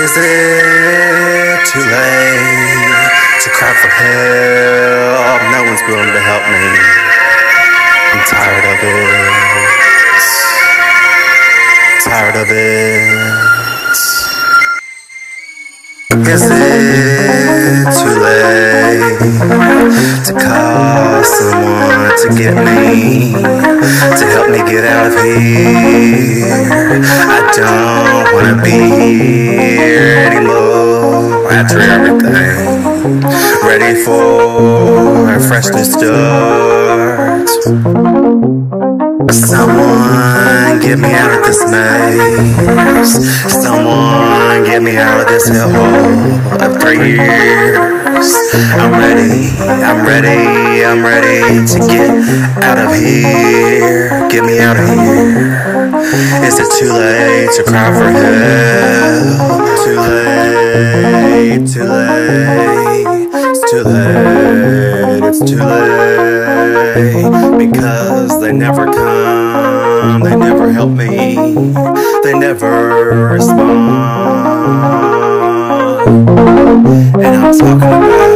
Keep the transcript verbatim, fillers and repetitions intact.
Is it too late to cry for help? No one's willing to help me. I'm tired of it. Tired of it. Is it too late to call someone to get me, to help me get out of here? I don't wanna be here anymore. After everything, ready for a fresh new start. Someone get me out of this maze. Someone get me out of this hellhole of three years. I'm ready, I'm ready, I'm ready to get out of here. Get me out of here. Is it too late to cry for help? Too late, too late. It's too late, it's too late. Because they never come, they never help me, they never respond. And I'm talking about